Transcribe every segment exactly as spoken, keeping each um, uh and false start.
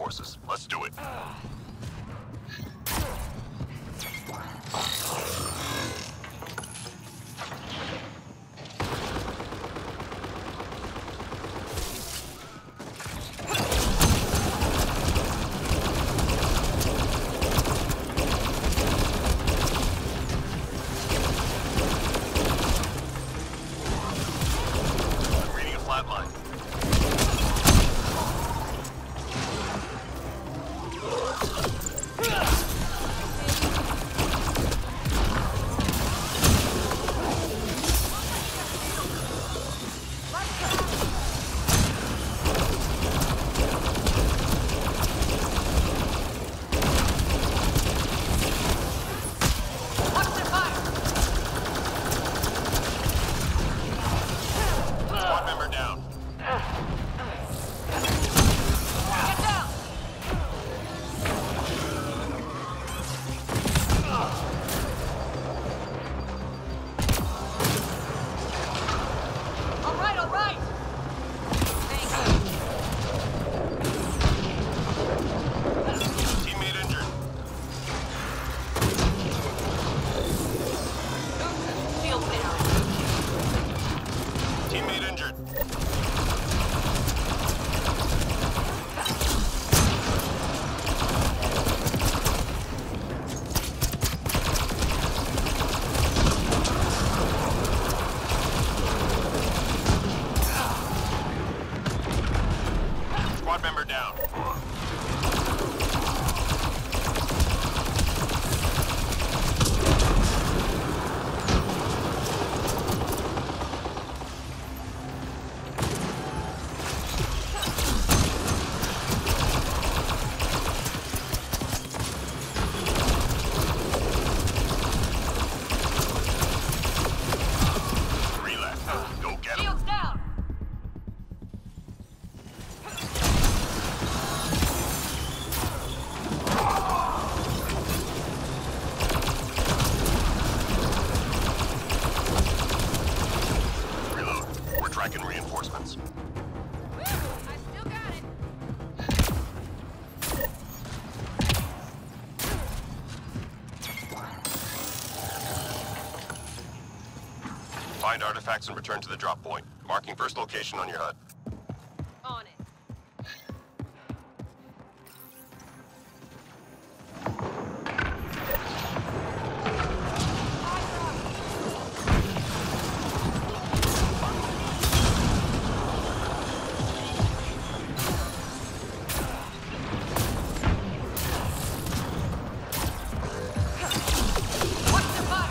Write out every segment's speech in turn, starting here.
forces. Let's do it. I'm reading a flat line. Squad member down. All right, all right. Teammate injured. Shield down. Teammate injured. Squad member down. Three left. Go get 'em. Shields down. Reload. We're tracking reinforcements. I still got it. Find artifacts and return to the drop point. Marking first location on your H U D. On it. Watch the fire.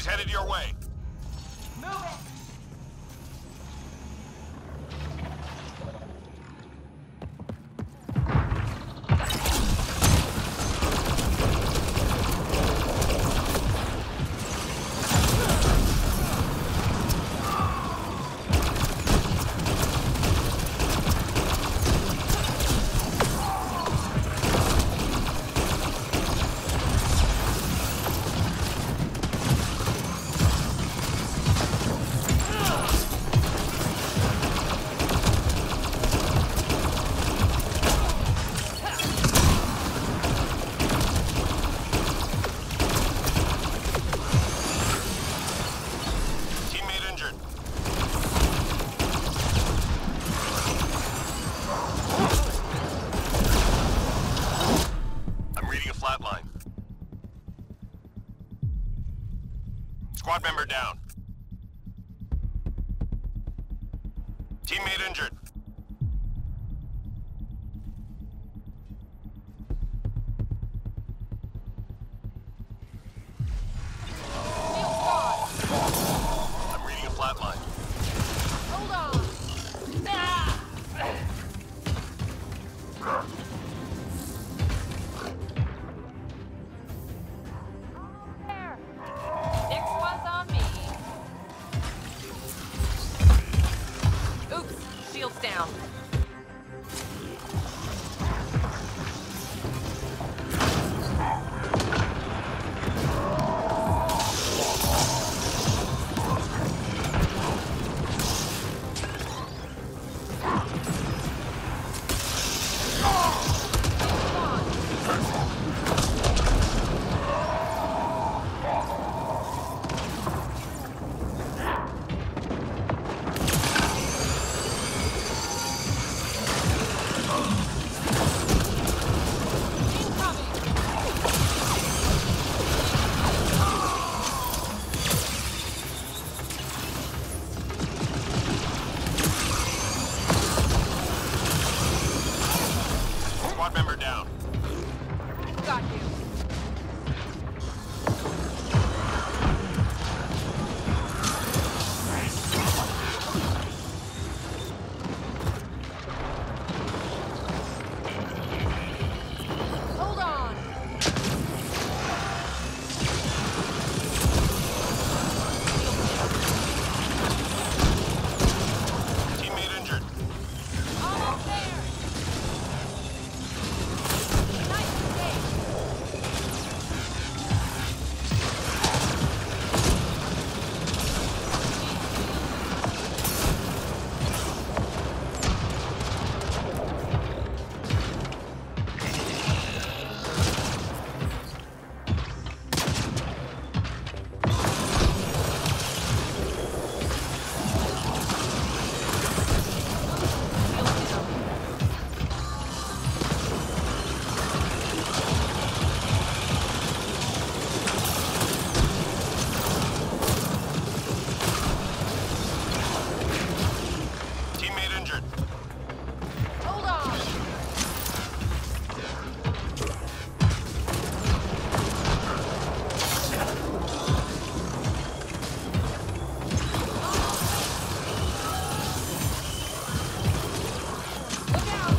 He's headed your way. Move it! Squad member down. Teammate injured. I'm reading a flatline. Hold on. Ah! There. Next one's on me. Oops, shield's down. Squad member down. Got you. Hold on. Teammate injured. Almost there. Nice escape. Teammate injured. Hold on. Look out.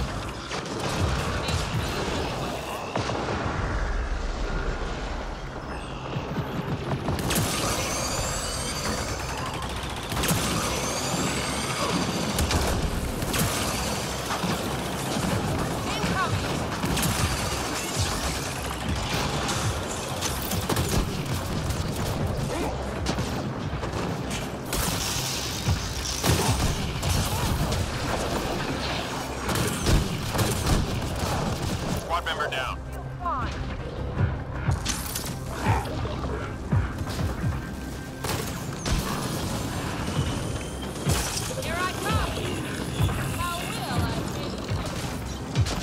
Incoming. Squad member down. Fine. Here I come. How will I take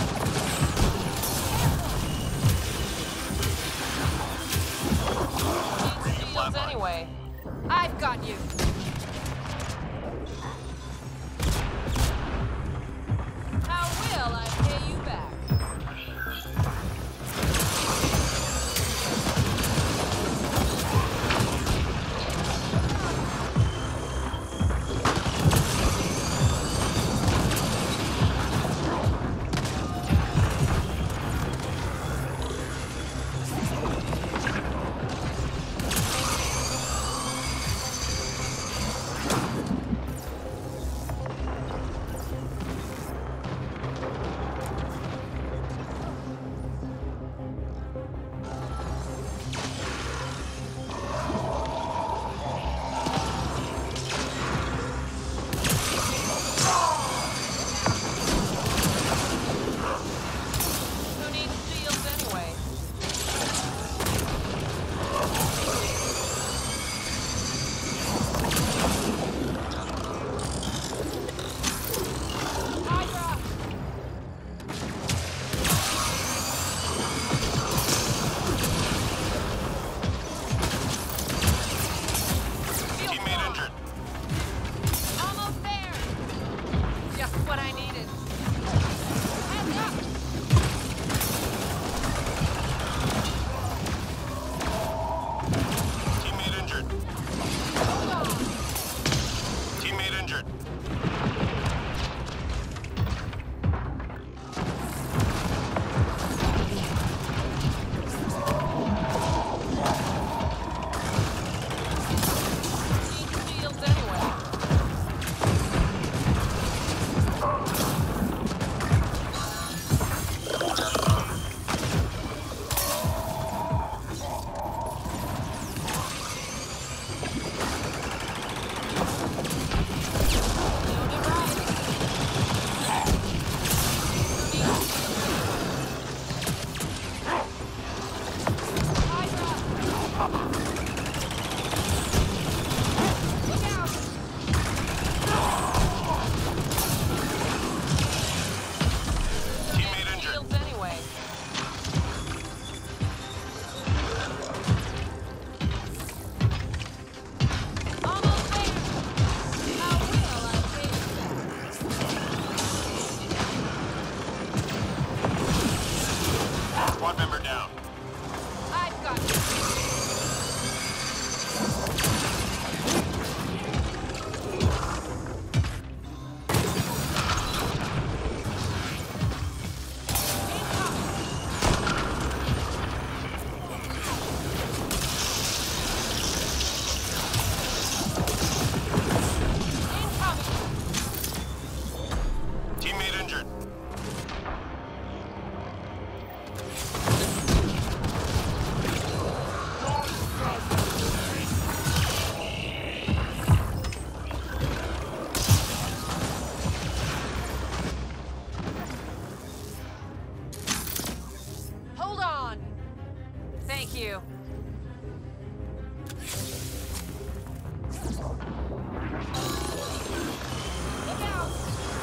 you? Shields Flatline. anyway. I've got you. How will I pay you back? you. Look out!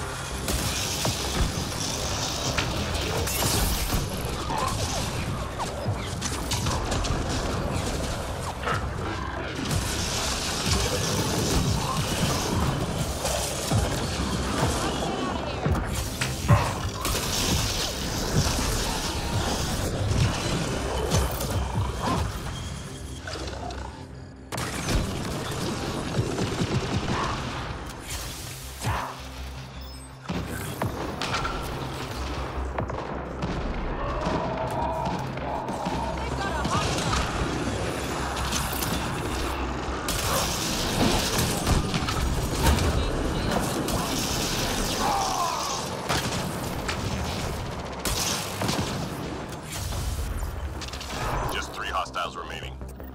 Just three hostiles remaining.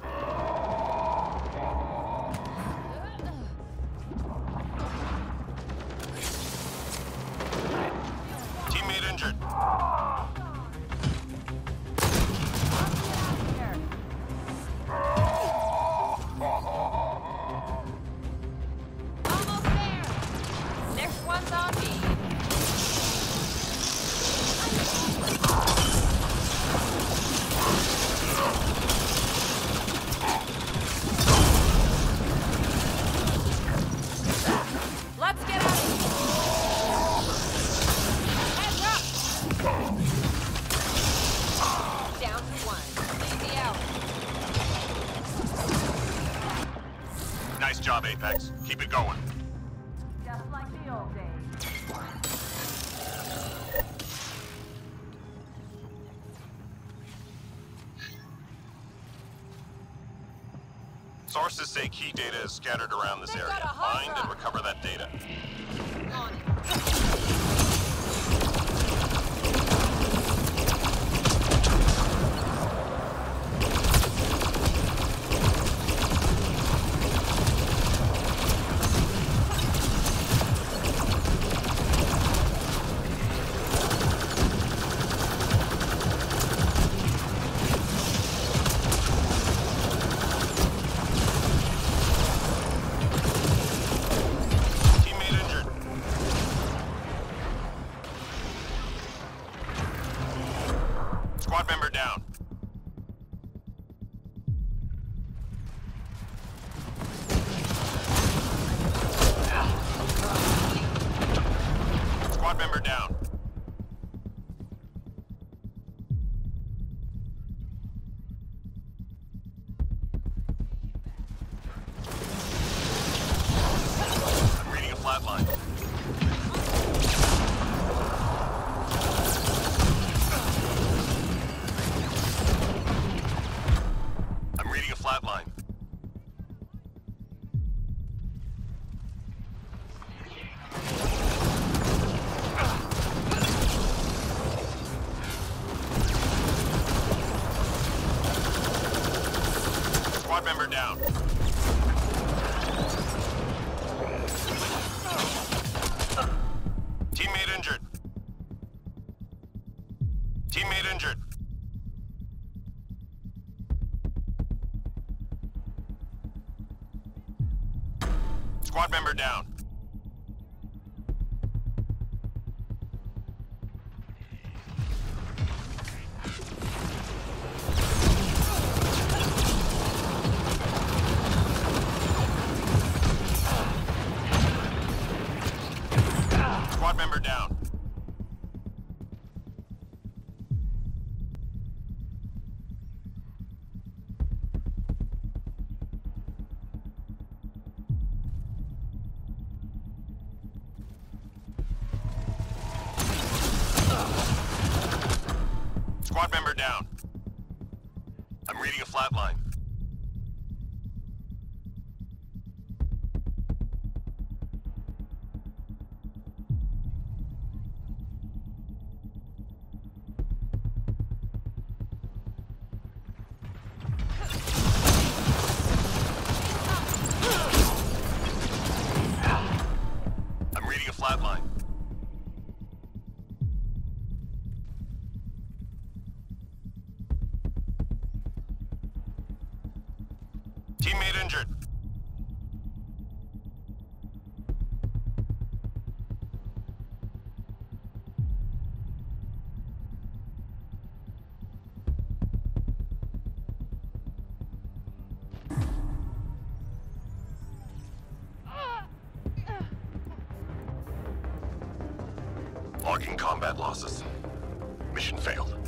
Teammate injured. Almost there! Next one's on me. Let's get out of here! Heads up! Down to one. Easy out. Nice job, Apex. Keep it going. Just like the old days. Sources say key data is scattered around this They've area. got a hot Find and rock. recover that data. On it. Teammate injured. Squad member down. Squad member down. I'm reading a flatline. I'm reading a flatline. Squad member down. Teammate injured. Teammate injured. Squad member down. Squad member down. Squad member down. I'm reading a flatline. I'm reading a flatline. Teammate injured. Logging combat losses. Mission failed.